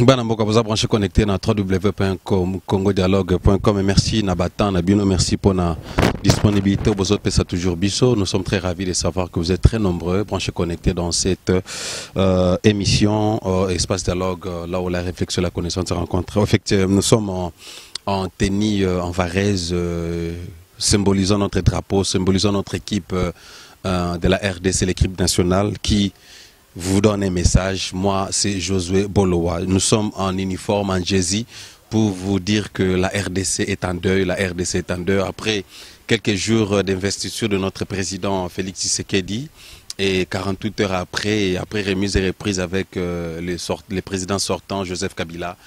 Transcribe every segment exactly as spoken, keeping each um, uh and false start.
Bana mboka boza branché connecté na w w w point congo dialogue point com et merci Nabatan Nabino, merci pour la disponibilité. Vous autres ça toujours biso. Nous sommes très ravis de savoir que vous êtes très nombreux branchés connectés dans cette euh, émission euh, Espace Dialogue, euh, là où la réflexion, la connaissance se rencontre. Effectivement, nous sommes en, en tennis euh, en Varese, euh, symbolisant notre drapeau, symbolisant notre équipe euh, euh, de la R D C, l'équipe nationale qui vous donne un message. Moi, c'est Josué Bolowa. Nous sommes en uniforme, en jersey, pour vous dire que la R D C est en deuil. La R D C est en deuil. Après quelques jours d'investiture de notre président Félix Tshisekedi, et quarante-huit heures après, et après remise et reprise avec euh, les, sort les présidents sortants, Joseph Kabila,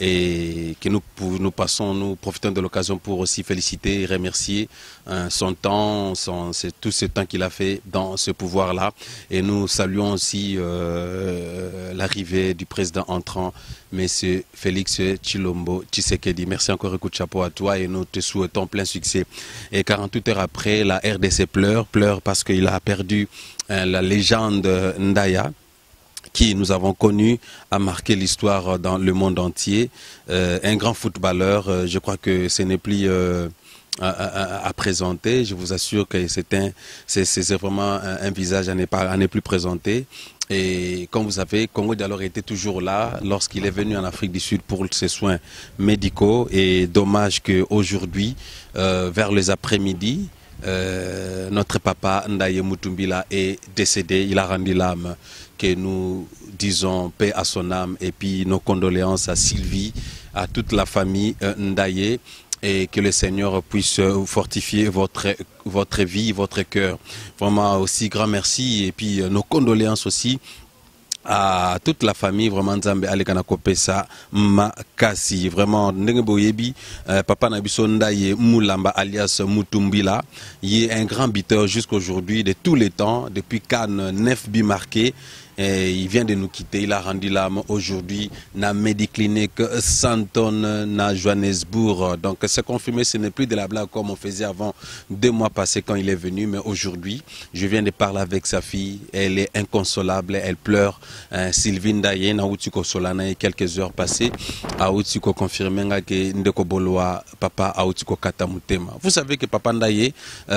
et que nous, nous passons, nous profitons de l'occasion pour aussi féliciter et remercier hein, son temps, son, tout ce temps qu'il a fait dans ce pouvoir-là. Et nous saluons aussi euh, l'arrivée du président entrant, M. Félix Tshilombo Tshisekedi. Merci encore, écoute, chapeau à toi et nous te souhaitons plein succès. Et quarante-huit heures après, la R D C pleure, pleure parce qu'il a perdu hein, la légende Ndaya, qui nous avons connu, a marqué l'histoire dans le monde entier. Euh, un grand footballeur, euh, je crois que ce n'est plus euh, à, à, à présenter. Je vous assure que c'est vraiment un, un visage à ne, pas, à ne plus présenter. Et comme vous savez, Congo Dialogue était toujours là lorsqu'il est venu en Afrique du Sud pour ses soins médicaux. Et dommage qu'aujourd'hui, euh, vers les après-midi, Euh, notre papa Ndaye Mutumbila est décédé. Il a rendu l'âme, que nous disons paix à son âme, et puis nos condoléances à Sylvie, à toute la famille euh, Ndaye, et que le Seigneur puisse fortifier votre, votre vie, votre cœur. Vraiment aussi grand merci, et puis euh, nos condoléances aussi à toute la famille, vraiment Nzambe alekana kopesa makasi, vraiment ndenge boyebi euh, papa Nabiso Ndaye Mulamba alias Mutumbila, il est un grand buteur jusqu'aujourd'hui de tous les temps, depuis Cannes, neuf buts marqués. Et il vient de nous quitter, il a rendu l'âme aujourd'hui na Mediclinique Santon na Johannesburg. Donc c'est confirmé, ce n'est plus de la blague comme on faisait avant deux mois passés quand il est venu, mais aujourd'hui, je viens de parler avec sa fille, elle est inconsolable, elle pleure. Hein, Sylvie Ndaye na Outiko Solana, quelques heures passées, a Outiko confirmé que Ndeko Boloa papa a Outiko Katamutema. Vous savez que papa Ndaye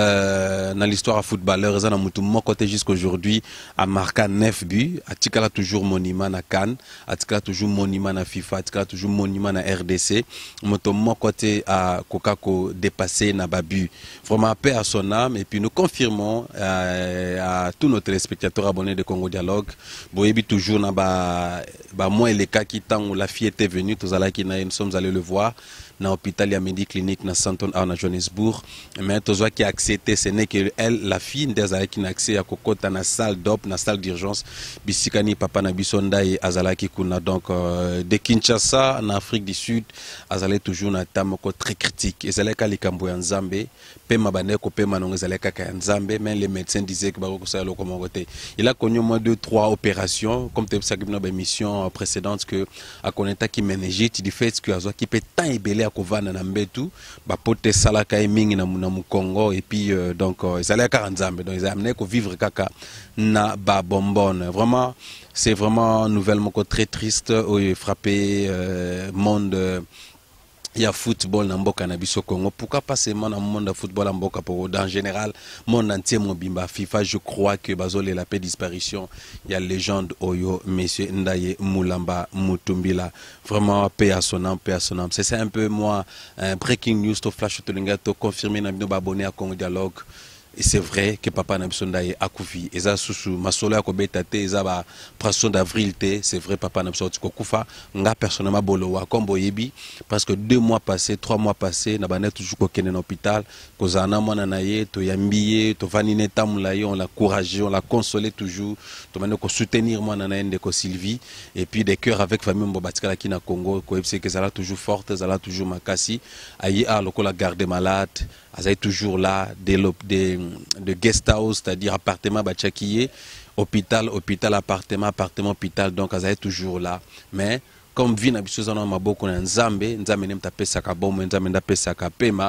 euh, dans l'histoire footballeur, ils ont mon côté jusqu'aujourd'hui a marqué neuf buts. Atikala toujours monument na Cannes, Atikala toujours monument na FIFA, Atikala toujours monument na R D C. Moto mon côté à Kokako dépassé na babu. Vraiment paix à son âme, et puis nous confirmons euh, à tous nos téléspectateurs abonnés de Congo Dialogue, boyebi toujours na ba ba moi les cas qui tant où la fille était venue, tous allés qui nous sommes allés le voir dans l'hôpital Yamedi Clinique na Santon à Johannesburg, mais tous qui a accepté, ce n'est que elle, la fille des allés qui n'a accès à Kokota na salle d'op, na salle d'urgence. Bisikani papa na bisonda et azalaki kuna, donc euh, de Kinshasa en Afrique du Sud azalé toujours na tamoko très critique et zaleka likambo ya Nzambe pema baneko pema non zaleka ka Nzambe, mais les médecins disaient que bako ça lo comme côté il a connu au moins deux trois opérations comme tu sais dans émission précédente que a connaître qui méningite du fait que azo qui peut tant ebelé à kovana na mbetu ba pote salaka mingi na na Congo, et puis euh, donc euh, zaleka Nzambe, donc ils amené ko vivre kaka na ba bonbonne. Vraiment, c'est vraiment nouvellement très triste, oui, frappé euh, monde. Euh, il y a football dans mboka na biso Congo. Pourquoi pas seulement dans le monde de football en mboka pour en général monde entier mon bimba FIFA. Je crois que bazole la paix disparition. Il y a légende Oyo Monsieur Ndaye Mulamba Mutumbila. Vraiment paix à son âme, paix à son âme. C'est un peu moi un breaking news to flash to linga to confirmer na bino abonné à Congo Dialogue. Et c'est vrai que papa Nabiso Ndaye a koufi. Et ça, sous ma solo a kobetate, et ça va pression d'avril té. C'est vrai papa Nabiso Koufa. Nga personnellement bolowa comme boyebi parce que deux mois passés, trois mois passés, na banet toujours kokene en hôpital. Kozana mwana naye, to yambiye, to vanine tamulaye, on l'a encouragé, on l'a consolé toujours. To mane ko soutenir mwana naye ndeko Sylvie. Et puis des cœurs avec famille Mbobatika qui na Congo, ko epse que ça là toujours forte, ça là toujours makasi. Ayi a lokola garde malade. Azaï toujours là, des, des, de guest house, c'est-à-dire appartement, bachakiye, hôpital, hôpital, appartement, appartement, hôpital, donc Azaï toujours là. Mais comme vit na biso zana maboko na Nzambe, Nzambe nem tape saka bomo, Nzambe ndape saka pema,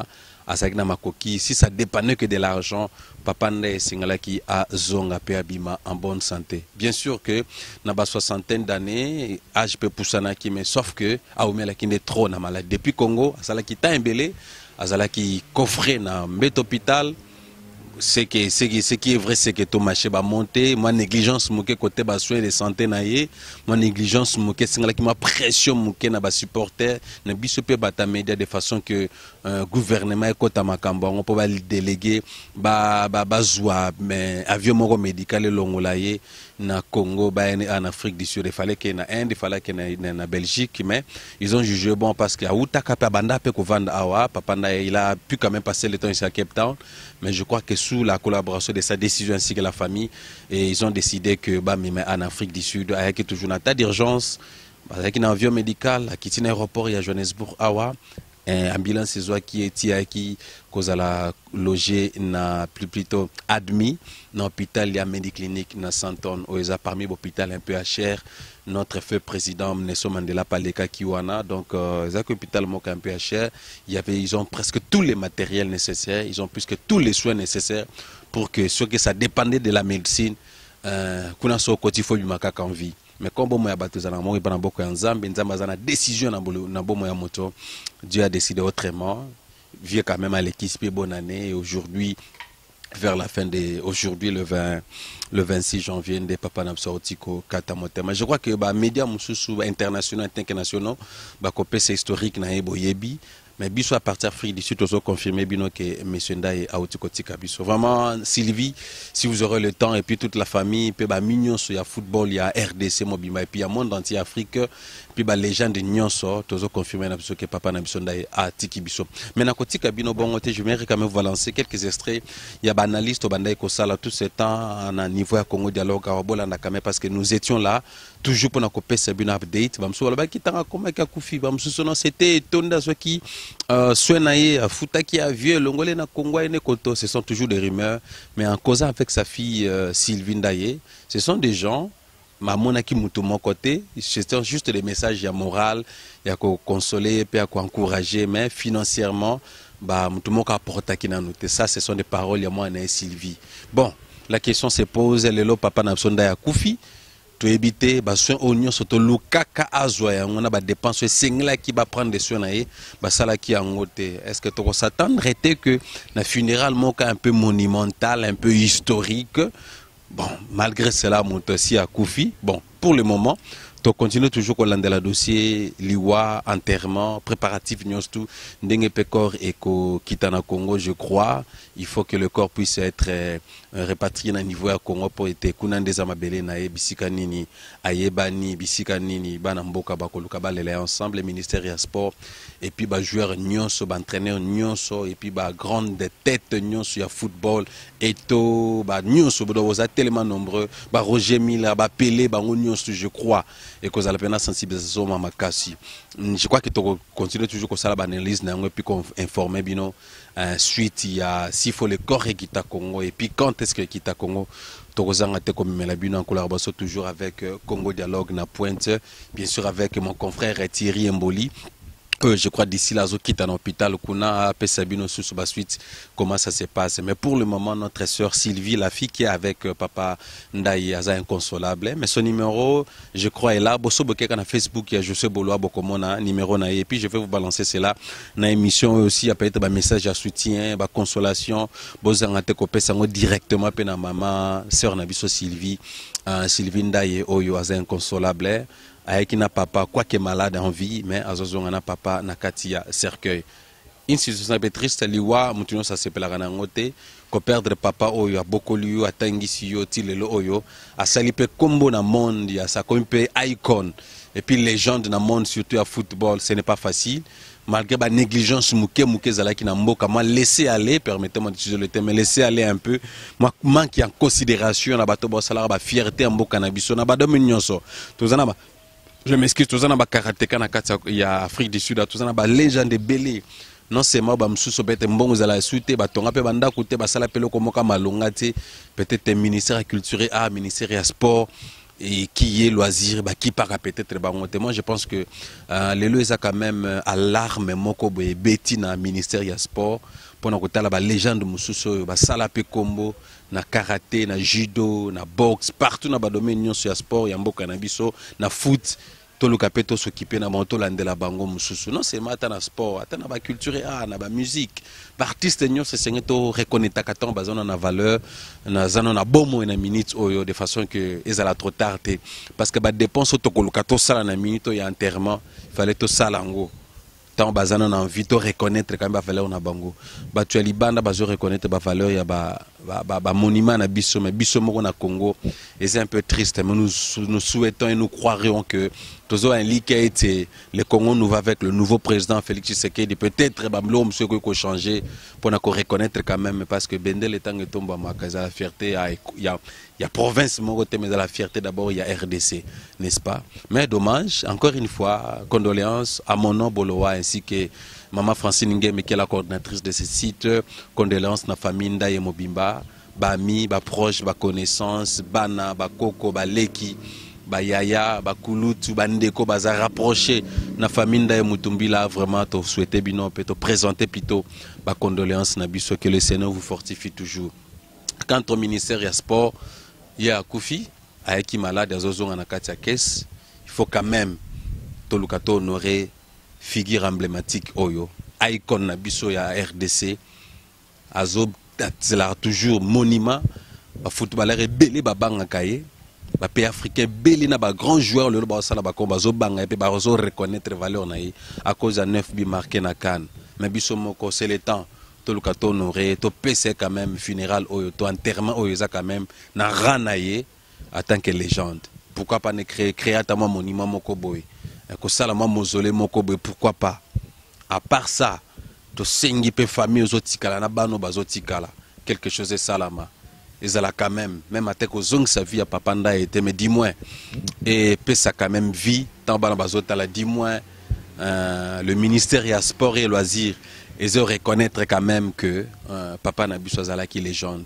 azalaki na makoki si ça dépendait que de l'argent papa nde esengelaki azonga pe abima en bonne santé. Bien sûr que na ba soixantaine d'années âge peut poussanaki mais sauf que aomelaki nde trop na malade depuis Congo azalaki ta embelé azalaki coffré na mbet hôpital. C'est que ce qui, ce qui est vrai, c'est que tout marché va monter. Ma négligence, mon côté bas soins de santé naïe. Ma négligence, mon côté c'est qui ma pression, mon côté na bas supporter. Ne bisopé bata média de façon que un gouvernement est côté makamba, on peut pas le déléguer. Ba ba ba zoua, mais avion moro médical longolaye na Congo, ba en Afrique du Sud. Il fallait qu'il y ait un, il fallait qu'il y ait en Belgique, mais ils ont jugé bon parce que Aouta Kapa Banda pe ko vendre awa, papa na il a pu quand même passer le temps ici à Cape Town, mais je crois que sous la collaboration de sa décision ainsi que la famille, et ils ont décidé que bah, en Afrique du Sud, avec toujours un tas d'urgence, avec un avion médical, à quitter l'aéroport, il y a Johannesburg, Awa, un ambulance qui est qui cause à la loger n'a plus plutôt admis dans l'hôpital il y a Médiclinique dans Santon où ils a parmi l'hôpital un peu à cher notre feu président Nelson Mandela Paleka Kiwana donc euh, ils ont l'hôpital un peu à cher il y avait ils ont presque tous les matériels nécessaires ils ont plus que tous les soins nécessaires pour que ce que ça dépendait de la médecine qu'on a sur côté faut du macaque en vie. Mais comme bon moya batuzana mo ibana boko ya nzambe nzambe azana décision na bolo na bon moya moto Dieu a décidé autrement vieux quand même à l'équipe bonne année et aujourd'hui vers la fin de aujourd'hui le vingt le vingt-six janvier des papa n'absortiko katamotema je crois que ba médias mususu internationaux internationaux ba copé c'est historique na ebo yebi mais biso à partir d'Afrique du Sud aussi confirmé bino que monsieur Ndaye a otikotika biso vraiment Sylvie si vous aurez le temps et puis toute la famille puis ba mignon il y a football il y a R D C mobima et puis il y a monde entier Afrique puis ba légende nyonso tozo confirmé na biso que papa na biso Ndaye a tiki biso mais na kotika bino bongote je vais quand même vous lancer quelques extraits il y a banaliste Bandaye ko sala tout ce temps en niveau à Congo dialogue à bola na quand même parce que nous étions là toujours pour na kopé c'est une update bamso ba kitanga comme ka kufi bamso sono c'était tonda ce qui Euh, Soenaye, Foutaki a vieux, Longolé na Congo et Nekoto, ce sont toujours des rumeurs, mais en causant avec sa fille euh, Sylvie Ndaye, ce sont des gens, Mamona qui moutou mon côté, c'est juste des messages, il y a moral, il y a qu'on consoler, puis il y a qu'on encourager, mais financièrement, bah, moutou mon apporta qui n'a noté. Ça, ce sont des paroles, il y a moi et Sylvie. Bon, la question se pose, le lo papa n'a besoin d'aller Koufi. To éviter bah soin oignon surtout lukaka azoya on a ba dépenses singla qui va prendre des soins naé bah sala qui en côté est-ce que tu s'attendrais que la funéraire moka un peu monumental un peu historique bon malgré cela mon aussi à Koufi bon pour le moment tu continues toujours qu'on lande la dossier liwa enterrement préparatif nyos tout ndenge pekor et ko kitana Congo je crois il faut que le corps puisse être euh, répatrié dans niveau à Congo pour être kunande za mabele na bisika nini ayebani bisika nini bana mboka bakoluka balele ensemble le ministère ya sport et puis ba joueur nyonso ba entraîneur nyonso et puis ba grande tête nyonso ya football eto ba nyonso bodo oza tellement nombreux ba Roger Mila ba Pelé ba nyonso je crois et que la peine sensibilisation mama kasi je crois que tu continues toujours comme ça la analyse na et puis informer bino euh, suite il y a s'il faut le corps qui t'a Congo et puis quand est-ce que qui t'a Congo Tokozanga te comme Melabino en collaboration toujours avec euh, Congo Dialogue na Pointe bien sûr avec mon confrère Thierry Mboli. Euh, je crois d'ici là, quitte à l'hôpital, Kuna, Pesabino, sous la suite, comment ça se passe. Mais pour le moment, notre sœur Sylvie, la fille qui est avec euh, papa Ndaye, est inconsolable. Mais son numéro, je crois, est là. Bosso Boké, quand on a Facebook, il y a José Boloa, Bokomona, numéro Naye. Et puis, je vais vous balancer cela. Dans l'émission aussi, il y a peut-être un message à soutien, à consolation. Bozangate Kopé, Sango directement, puis na maman, sœur Nabiso Sylvie, euh, Sylvie Ndaye, Oyo, est inconsolable. Avec na papa quoi que malade en vie mais azozonga na papa na katia cercueil une situation triste liwa mutuno ça s'appelle la ngote ko perdre papa oyo a beaucoup lieu atangisi yo tilelo oyo a salipe combo na monde ya ça comme pe icon et puis légende na monde surtout à football ce n'est pas facile malgré la négligence mouké mouké zalaki na mboka moi laisser aller permettez-moi d'utiliser le terme laisser aller un peu moi manque en considération na bato ba salara ba fierté en mboka na biso na ba dominionso tozana ba je m'excuse, tous en a karatéka na kati ya Afrique du Sud, tous en a légende belé. Non seulement ba msuso bete mbongo za la suite ba tonga pe banda koute ba sala pelo komoka malonga te peut-être ministère de culture ah ministère de sport et qui est loisir bah qui para peut-être ba ngote moi je pense que euh, les lois ça quand même alarme moko be beti na ministère de sport Pendant que la légende mususo ba sala pe combo na karaté na judo na boxe partout na ba domaine sur sport ya mboka na biso na foot to le capeto s'occuper na moto landela bango mususu non c'est mata na sport ata na ba culture ah na ba musique ba artiste nyo se sengi to reconnaître ka ton bazona na valeur na zana na bomo na minute oyo de façon que ezala trop tard parce que ba dépense to koluka to sala na minute ya enterrement fallait to sala ngo tant bazana na envie de reconnaître quand même ba valeur na bango ba tu libanda bazo reconnaître ba valeur ya ba ba ba monument na biso mais biso moko na Congo et c'est un peu triste mais nous nous souhaitons et nous croirions que tous un lit qui a été le Congo nous va avec le nouveau président Félix Tshisekedi peut-être ba mlo monsieur ko changer pour na ko reconnaître quand même parce que Bendel étant que tomba makaza la fierté il y a il y a province moko mais la fierté d'abord il y a R D C n'est-ce pas mais dommage encore une fois condoléances à mon nom Bolowa ainsi que Maman Francine Ngeme qui est la coordinatrice de ce site, condoléances na famille Ndaye Mobimba, ba ami, ba proche, ba connaissance, bana, ba koko, ba leki, ba yaya, ba kulutu, ba ndeko, ba za rapproché na famille Ndaye Mutumbila vraiment te souhaiter bino peut te présenter plutôt ba condoléances na biso que le Seigneur vous fortifie toujours. Quant au ministère du sport, il y a Koufi, Aeki malade, Azozonga na katia caisse, il faut quand même tolukato honorer figure emblématique oyo icône na biso ya R D C azo là toujours monument ba footballeur ebele ba banga kaye ba pays africain belé na ba grand joueur le ba sala ba komba zo banga et puis ba zo reconnaître valeur na yi à cause de neuf bi marqué na CAN mais biso moko c'est le temps to lukato honoré to pese quand même funéral oyo to enterrement oyo za quand même na ranaye en tant que légende pourquoi pas ne créer créer un monument moko boy que ça la mausolée moko boy pourquoi pas à part ça to sengi pe famille aux otikala na bano bazotikala quelque chose de salama ils allaient quand même même à tek ozong sa vie à papa nda était mais dis-moi et pe ça quand même vie tant bana bazotala dis-moi euh, le ministère ya sport et loisirs ils ont reconnaître quand même que euh, papa na biso azala qui légende.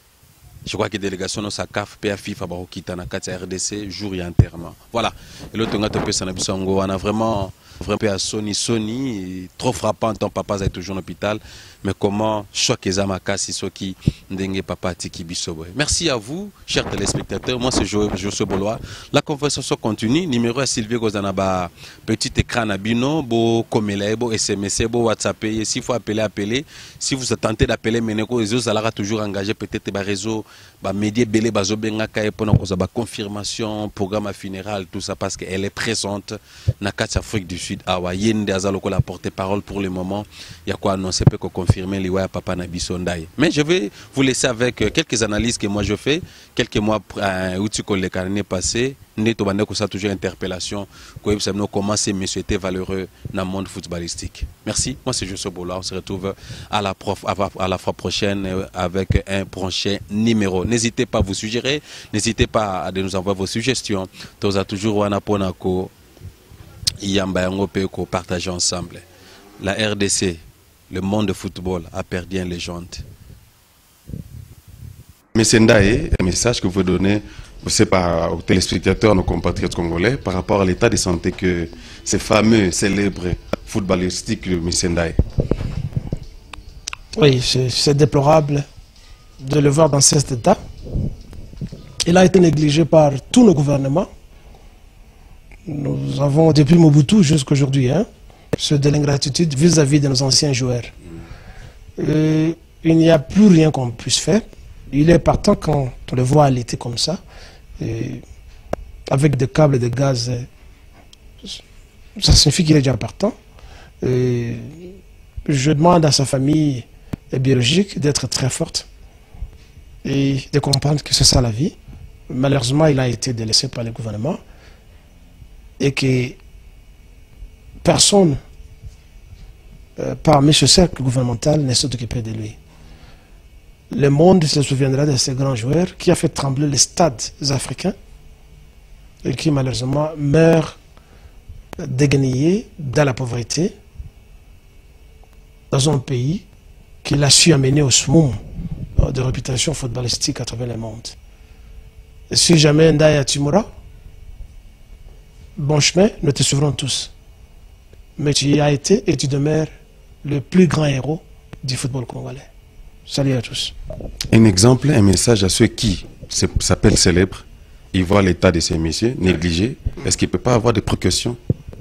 Je crois que la délégation de sa C A F, P A FIFA, Barokita, Nakati R D C, jour et enterrement. Voilà. Et l'autre, on a vraiment, vraiment à Sony, Sony, trop frappant, ton papa est toujours en hôpital. Mais comment choc les amakasi, ceux qui n'dengue papa tiki bisoboy. Merci à vous, chers téléspectateurs. Moi, c'est Josué Bolois. La conversation continue. Numéro à Sylvie Gozanaba, petit écran à Bino, beau Komele, beau S M S, beau WhatsApp. S'il faut appeler, appeler. Si vous tentez d'appeler, mais les autres, ça toujours engagé peut-être des réseaux, bah médias belé, bazo benga kaye pour nous bah confirmation, programme funéral, tout ça parce qu'elle est présente. Nakati Afrique du Sud, awa yende azaloko la porte-parole pour le moment. Il y a quoi annoncer peu qu'on confirmer les papa Nabiso Ndaye. Mais je vais vous laisser avec quelques analyses que moi je fais, quelques mois où tu connais l'année passée, neto bande ko ça toujours interpellation, comment ces messieurs étaient valeureux dans le monde footballistique. Merci. Moi c'est Josué Bola, on se retrouve à la prof à la fois prochaine avec un prochain numéro. N'hésitez pas à vous suggérer, n'hésitez pas à nous envoyer vos suggestions. Tous a toujours wana ponako yamba yango pe ko partager ensemble. La R D C, le monde de football a perdu une légende. Monsieur Ndaye, un message que vous donnez pas aux téléspectateurs, nos compatriotes congolais, par rapport à l'état de santé que ces fameux célèbres footballistiques de Monsieur Ndaye. Oui, c'est déplorable de le voir dans cet état. Il a été négligé par tous nos gouvernements. Nous avons, depuis Mobutu jusqu'à aujourd'hui, hein, ce de l'ingratitude vis-à-vis de nos anciens joueurs. Euh, il n'y a plus rien qu'on puisse faire. Il est partant quand on le voit allaiter comme ça, et avec des câbles de gaz. Ça signifie qu'il est déjà partant. Et je demande à sa famille biologique d'être très forte et de comprendre que c'est ça la vie. Malheureusement, il a été délaissé par le gouvernement et que personne euh, parmi ce cercle gouvernemental ne s'est occupé de lui. Le monde se souviendra de ces grands joueurs qui a fait trembler les stades africains et qui malheureusement meurent déguenillés dans la pauvreté dans un pays qu'il a su amener au summum de réputation footballistique à travers le monde. Et si jamais Ndaye Timura, bon chemin, nous te suivrons tous. Mais tu y as été et tu demeures le plus grand héros du football congolais. Salut à tous. Un exemple, un message à ceux qui s'appellent célèbres, ils voient l'état de ces messieurs négligés. Est-ce qu'il ne peut pas avoir des précautions?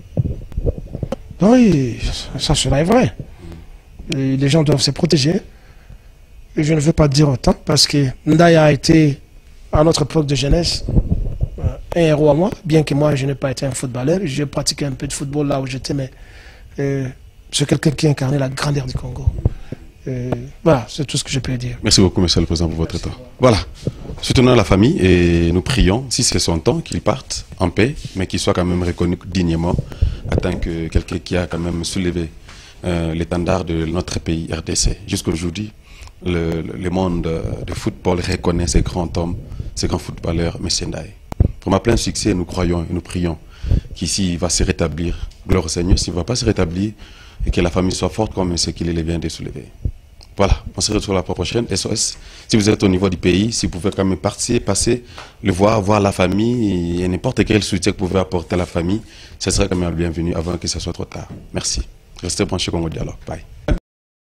Oui, ça cela est vrai. Et les gens doivent se protéger. Et je ne veux pas dire autant parce que Ndaya a été, à notre époque de jeunesse, un héros à moi, bien que moi je n'ai pas été un footballeur. J'ai pratiqué un peu de football là où j'étais, mais euh, c'est quelqu'un qui incarnait la grandeur du Congo. Euh, voilà, c'est tout ce que je peux dire. Merci beaucoup, monsieur le président, pour votre temps. Voilà, soutenons la famille et nous prions, si c'est son temps, qu'il parte en paix, mais qu'il soit quand même reconnu dignement, en tant que quelqu'un qui a quand même soulevé euh, l'étendard de notre pays R D C. Jusqu'aujourd'hui, le, le, le monde de football reconnaît ces grands hommes, ces grands footballeurs, M. Ndaye. Pour ma plein succès, nous croyons et nous prions qu'ici il va se rétablir. Gloire au Seigneur, s'il ne va pas se rétablir, et que la famille soit forte comme ce qu'il vient de soulever. Voilà, on se retrouve la prochaine. S O S, si vous êtes au niveau du pays, si vous pouvez quand même partir, passer, le voir, voir la famille, et n'importe quel soutien que vous pouvez apporter à la famille, ce serait quand même le bienvenu avant que ce soit trop tard. Merci. Restez branchés Congo Dialogue. Bye.